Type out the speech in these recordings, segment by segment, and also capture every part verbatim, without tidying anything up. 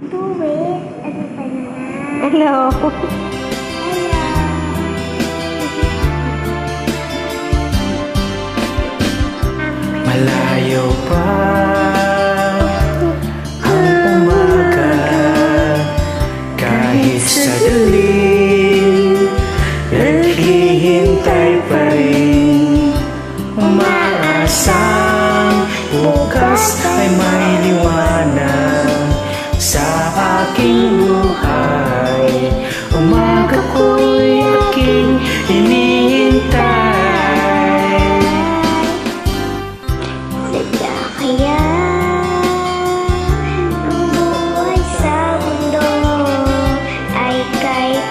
Tuwid, ano pa na? Hello. Hello. Malayo pa ang umaga, kahit sa dilim, naghihintay pa rin. Umaasang bukas ay may liwanag sa aking buhay. Umaga ko'y aking hinihintay. Sadya kaya ang buhay sa mundo ay kahit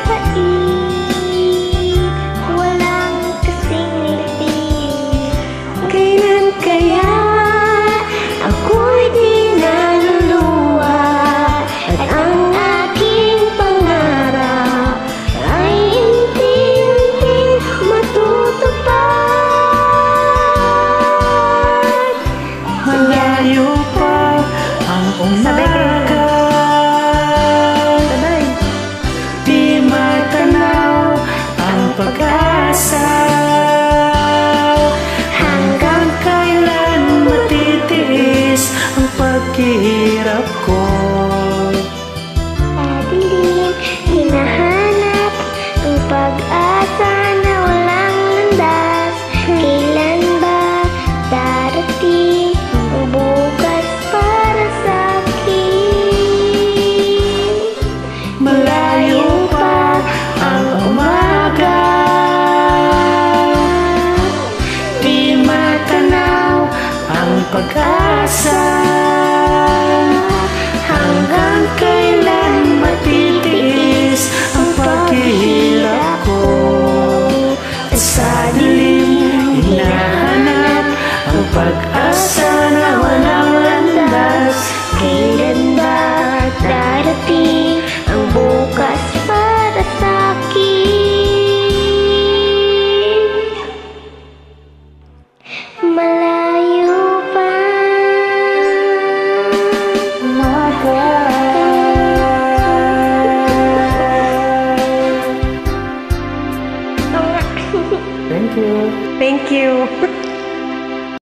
pait, walang kasing litig. Kailan kaya ako'y di naluluwa at ang aking pangarap ay unti-unting matutupad? Malayo pa ang umaga, di matanaw ang pag-asa. Hanggang kailan matitiis ang paghihirap ko? Sa dilim, hinahanap ang pag-asa na walang landas. Kailan ba darating ang bukas para sa akin? Malayo pa ang umaga, di matanaw ang pag-asa. Hanggang kailan matitiis ang paghihirap ko? At sa dilim, hinahanap ang pag-asa na walang landas. Kailan ba darating ang bukas para sa akin? Malayo pa Umaga. ang Thank you. Thank you.